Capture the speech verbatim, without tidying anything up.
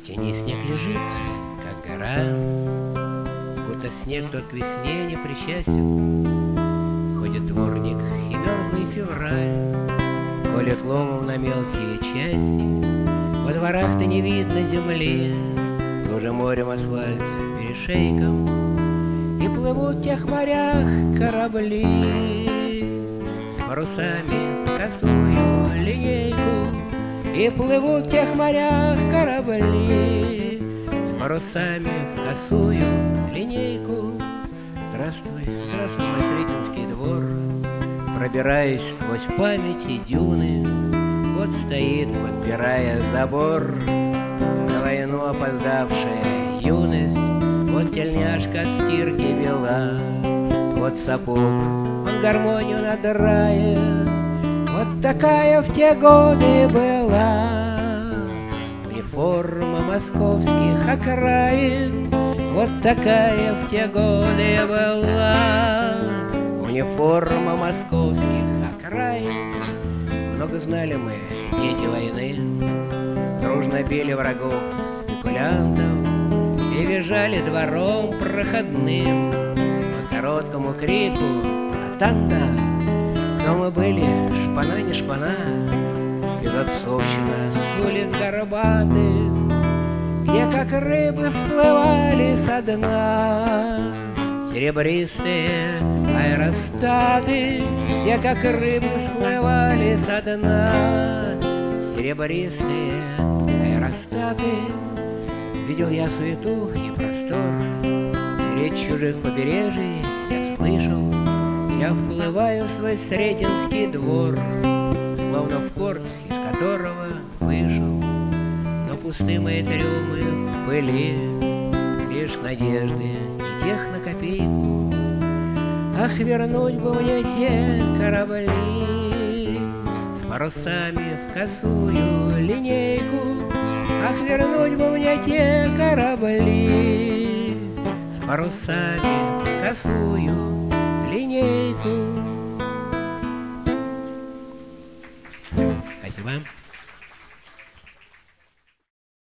тени снег лежит, как гора, будто снег тот к весне не причастен. Ходит дворник и мерзлый февраль колет ломом на мелкие части. Во дворах-то не видно земли, уже морем асфальт перешейком, и плывут в тех морях корабли с парусами в косую линейку. И плывут в тех морях корабли с парусами в косую линейку. Здравствуй, здравствуй, мой Сретенский двор, пробираясь сквозь память и дюны. Вот стоит, подпирая забор, на войну опоздавшая юность. Вот тельняшка от стирки вела, вот сапог, он гармонию надрает. Вот такая в те годы была униформа московских окраин. Вот такая в те годы была униформа московских окраин. Много знали мы, дети войны, дружно били врагов спекулянтов и бежали двором проходным по короткому крику «Атанда!». Но мы были шпана не шпана, безотцовщина с улиц горбатых, где как рыбы всплывали со дна серебристые аэростаты, где как рыбы всплывали со дна серебристые аэростаты. Видел я суету и простор, речь чужих побережий я слышал. Я вплываю в свой Сретенский двор, словно в порт, из которого вышел. Но пусты мои трюмы в пыли, лишь надежды и тех на копейку. Ах, вернуть бы мне те корабли с парусами в косую линейку. Ах, вернуть бы мне те корабли с парусами в косую